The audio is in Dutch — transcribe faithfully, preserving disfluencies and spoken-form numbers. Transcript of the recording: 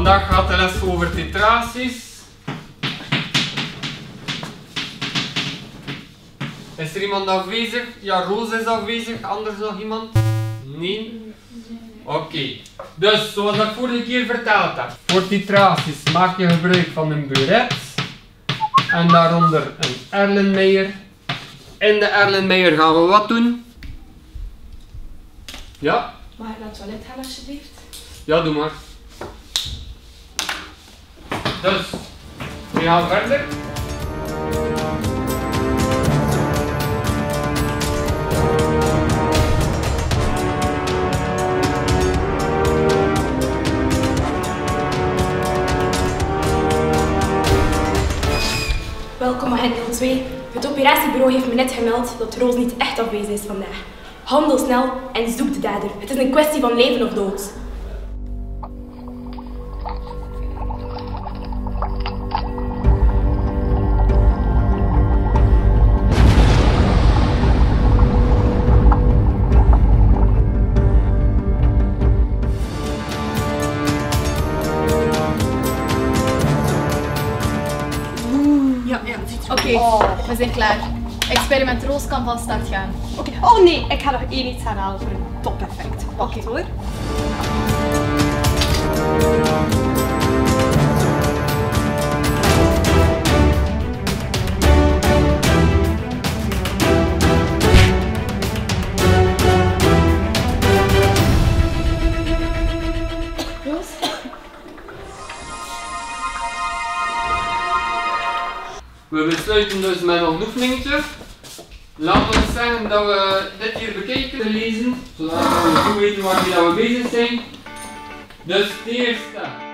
Vandaag gaat de les over titraties. Is er iemand afwezig? Ja, Roos is afwezig. Anders nog iemand? Nee? Oké. Okay. Dus, zoals ik vorige keer verteld heb. Voor titraties maak je gebruik van een buret. En daaronder een Erlenmeyer. In de Erlenmeyer gaan we wat doen? Ja? Mag ik naar het toilet gaan alsjeblieft? Ja, doe maar. Dus, we gaan verder. Welkom agent nul twee. Het operatiebureau heeft me net gemeld dat Roos niet echt afwezig is vandaag. Handel snel en zoek de dader. Het is een kwestie van leven of dood. Ja, ja. Oké, okay, oh. We zijn klaar. Experiment Roos kan van start gaan. Oké. Okay. Oh nee, ik ga nog één iets herhalen voor een top-effect. Wacht okay. hoor. Roos? We besluiten dus met nog een oefeningetje. Laten we zeggen dat we dit hier bekijken, lezen, zodat we goed weten waarmee we bezig zijn. Dus de eerste.